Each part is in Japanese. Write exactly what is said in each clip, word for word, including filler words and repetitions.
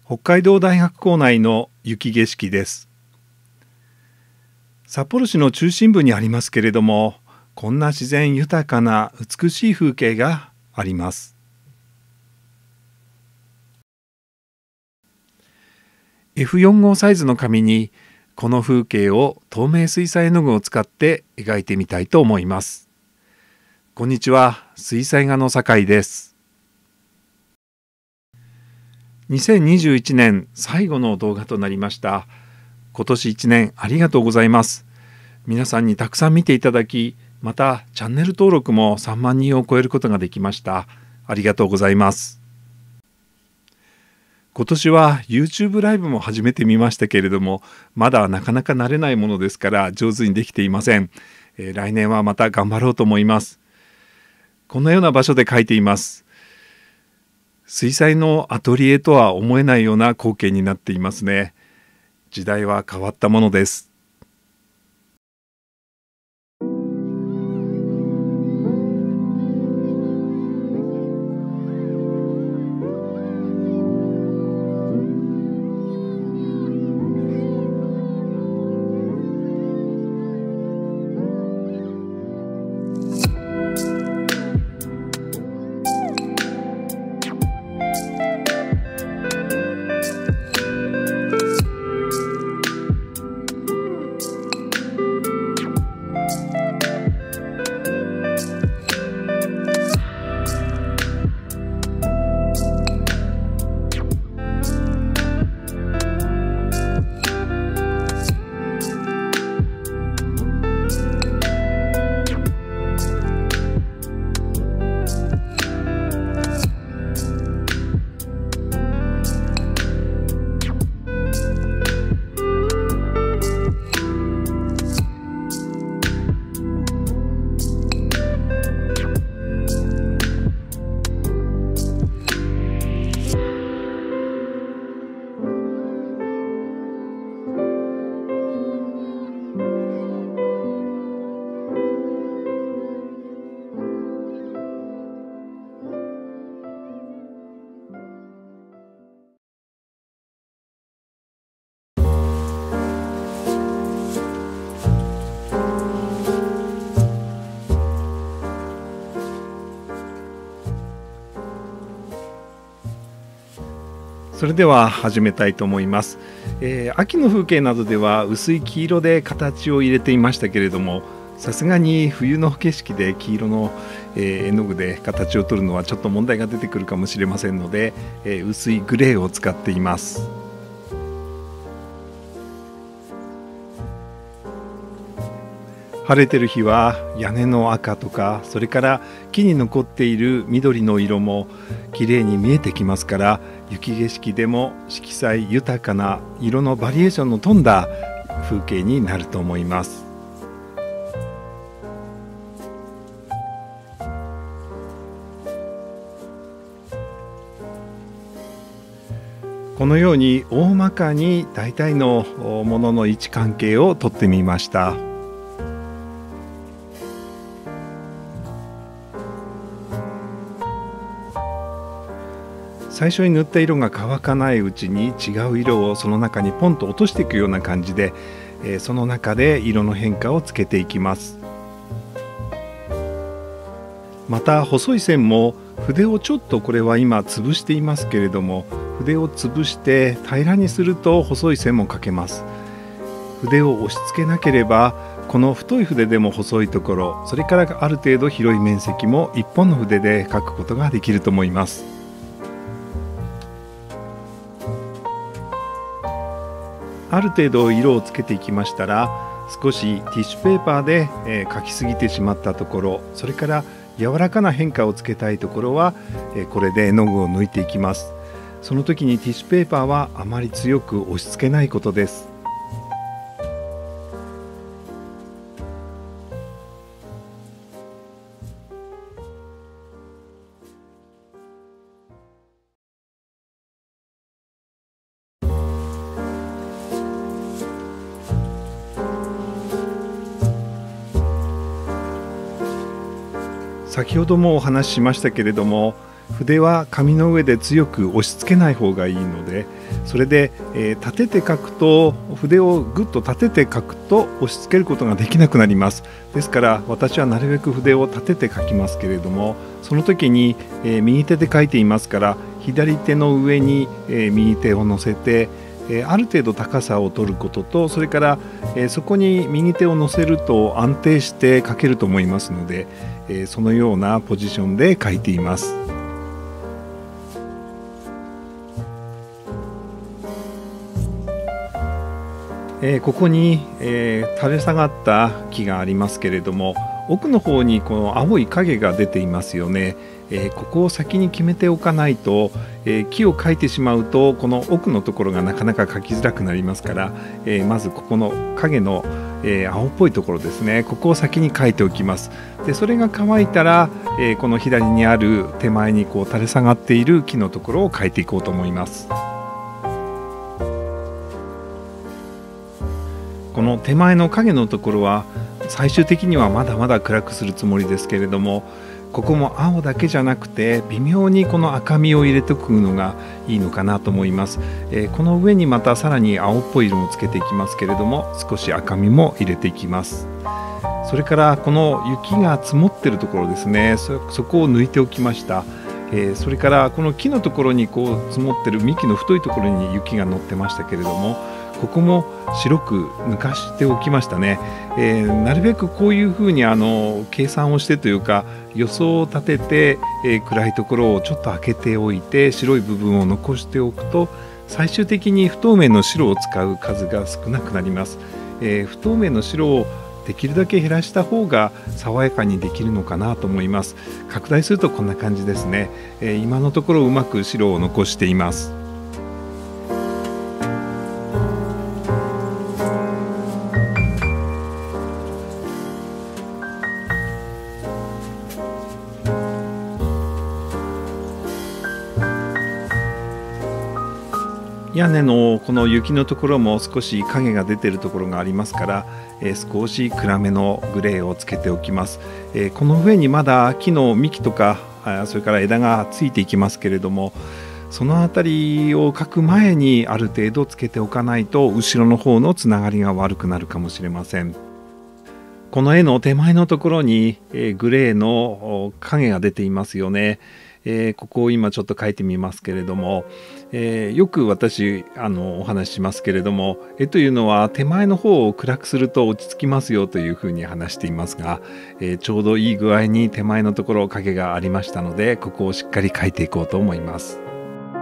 北海道大学構内の雪景色です。札幌市の中心部にありますけれども、こんな自然豊かな美しい風景があります。エフよんじゅうご サイズの紙にこの風景を透明水彩絵の具を使って描いてみたいと思います。こんにちは、水彩画の酒井です。にせんにじゅういちねん最後の動画となりました。今年いちねんありがとうございます。皆さんにたくさん見ていただき、またチャンネル登録もさんまんにんを超えることができました。ありがとうございます。今年は YouTube ライブも始めてみましたけれども、まだなかなか慣れないものですから上手にできていません。えー、来年はまた頑張ろうと思います。このような場所で描いています。水彩のアトリエとは思えないような光景になっていますね。時代は変わったものです。それでは始めたいと思います。えー、秋の風景などでは薄い黄色で形を入れていましたけれども、さすがに冬の景色で黄色の、えー、絵の具で形を取るのはちょっと問題が出てくるかもしれませんので、えー、薄いグレーを使っています。晴れてる日は屋根の赤とか、それから木に残っている緑の色もきれいに見えてきますから、雪景色でも色彩豊かな色のバリエーションの富んだ風景になると思います。このように大まかに大体のものの位置関係をとってみました。最初に塗った色が乾かないうちに違う色をその中にポンと落としていくような感じで、えー、その中で色の変化をつけていきます。また細い線も筆をちょっとこれは今潰していますけれども、筆を潰して平らにすると細い線も描けます。筆を押し付けなければこの太い筆でも細いところ、それからある程度広い面積も一本の筆で描くことができると思います。ある程度色をつけていきましたら、少しティッシュペーパーで、えー、描きすぎてしまったところ、それから柔らかな変化をつけたいところは、えー、これで絵の具を抜いていきます。その時にティッシュペーパーはあまり強く押し付けないことです。先ほどもお話ししましたけれども、 筆は紙の上で強く押し付けない方がいいので、それで、えー、立てて書くと筆をぐっと立てて書くと押し付けることができなくなります。ですから私はなるべく筆を立てて書きますけれども、その時に、えー、右手で書いていますから左手の上に、えー、右手を乗せて、えー、ある程度高さを取ることと、それから、えー、そこに右手を乗せると安定して書けると思いますので、えー、そのようなポジションで書いています。えー、ここに、えー、垂れ下がった木がありますけれども、奥の方にこの青い影が出ていますよね。えー、ここを先に決めておかないと、えー、木を描いてしまうとこの奥のところがなかなか描きづらくなりますから、えー、まずここの影の、えー、青っぽいところですね、ここを先に描いておきます。でそれが乾いたら、えー、この左にある手前にこう垂れ下がっている木のところを描いていこうと思います。この手前の影のところは最終的にはまだまだ暗くするつもりですけれども、ここも青だけじゃなくて微妙にこの赤みを入れておくのがいいのかなと思います。えー、この上にまたさらに青っぽい色をつけていきますけれども、少し赤みも入れていきます。それからこの雪が積もってるところですね、 そ, そこを抜いておきました。えー、それからこの木のところにこう積もってる幹の太いところに雪が乗ってましたけれども、ここも白く抜かしておきましたね。えー、なるべくこういうふうにあの計算をしてというか予想を立てて、えー、暗いところをちょっと開けておいて白い部分を残しておくと、最終的に不透明の白を使う数が少なくなります。えー、不透明の白をできるだけ減らした方が爽やかにできるのかなと思います。拡大するとこんな感じですね。えー、今のところうまく白を残しています。屋根のこの雪のところも少し影が出ているところがありますから、えー、少し暗めのグレーをつけておきます。えー、この上にまだ木の幹とかそれから枝がついていきますけれども、そのあたりを描く前にある程度つけておかないと後ろの方のつながりが悪くなるかもしれません。この絵の手前のところに、えー、グレーの影が出ていますよね。えー、ここを今ちょっと書いてみますけれども、えー、よく私あのお話ししますけれども、絵というのは手前の方を暗くすると落ち着きますよというふうに話していますが、えー、ちょうどいい具合に手前のところ影がありましたので、ここをしっかり書いていこうと思います。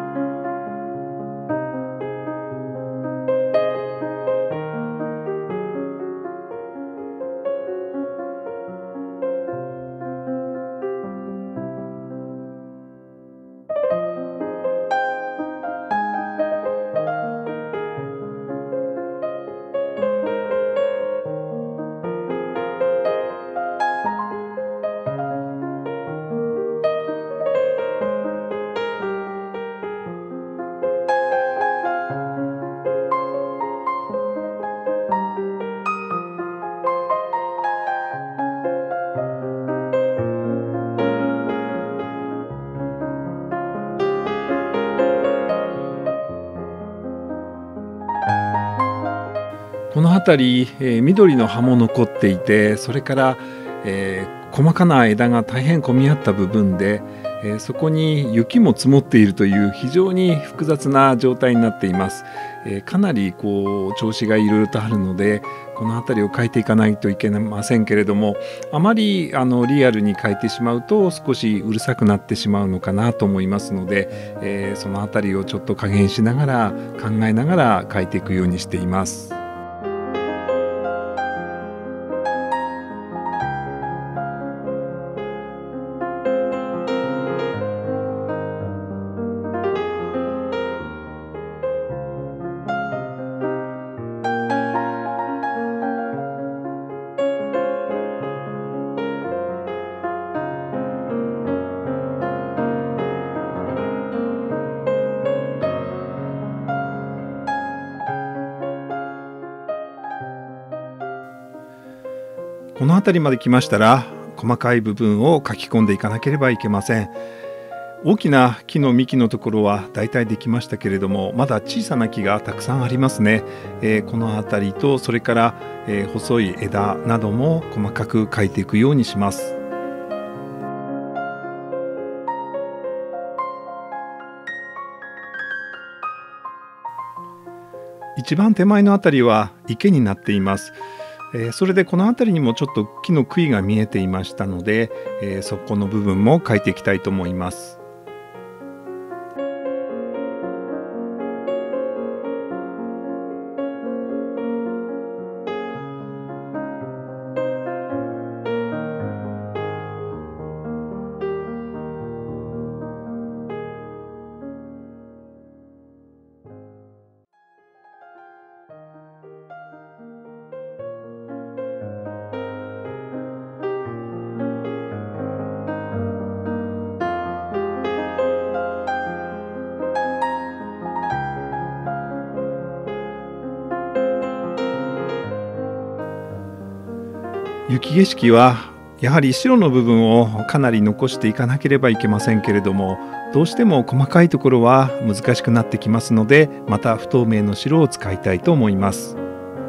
この辺り、えー、緑の葉も残っていて、それから、えー、細かな枝が大変混み合った部分で、えー、そこに雪も積もっているという非常に複雑な状態になっています。えー、かなりこう調子がいろいろとあるので、この辺りを描いていかないといけませんけれども、あまりあのリアルに描いてしまうと少しうるさくなってしまうのかなと思いますので、えー、その辺りをちょっと加減しながら考えながら描いていくようにしています。この辺りまで来ましたら細かい部分を書き込んでいかなければいけません。 大きな木の幹のところはだいたいできましたけれども、まだ小さな木がたくさんありますね。えー、この辺りと、それから、えー、細い枝なども細かく描いていくようにします。一番手前のあたりは池になっています。えー、それでこの辺りにもちょっと木の杭が見えていましたので、えー、そこの部分も描いていきたいと思います。雪景色はやはり白の部分をかなり残していかなければいけませんけれども、どうしても細かいところは難しくなってきますので、また不透明の白を使いたいと思います。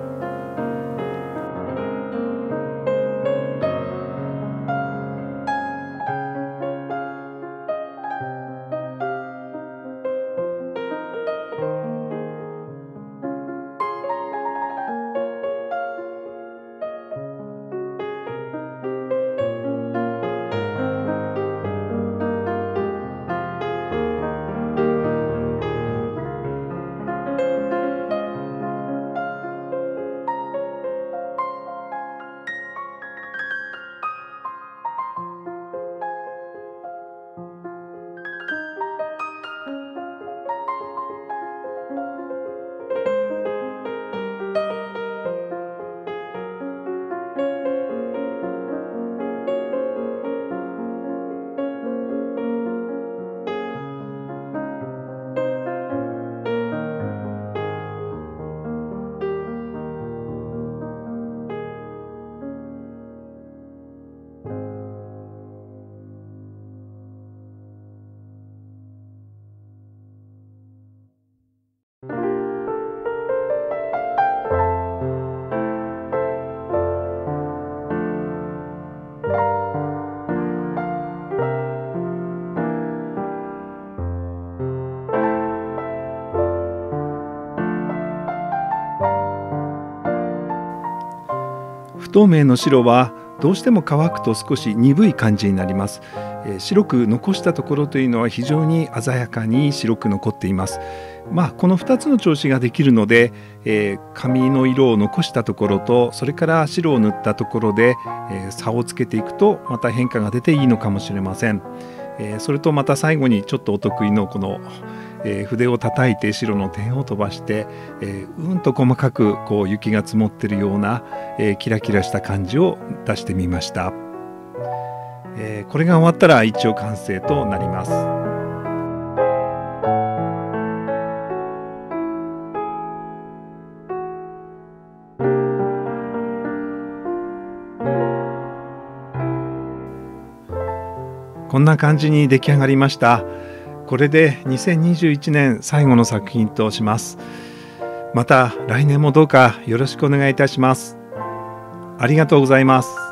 不透明の白はどうしても乾くと少し鈍い感じになります。えー、白く残したところというのは非常に鮮やかに白く残っています。まあ、このふたつの調子ができるので、えー、紙の色を残したところと、それから白を塗ったところで、えー、差をつけていくとまた変化が出ていいのかもしれません。えー、それとまた最後にちょっとお得意のこの、えー、筆を叩いて白の点を飛ばして、えー、うんと細かくこう雪が積もっているような、えー、キラキラした感じを出してみました。えー、これが終わったら一応完成となります。こんな感じに出来上がりました。これでにせんにじゅういちねん最後の作品とします。また来年もどうかよろしくお願いいたします。ありがとうございます。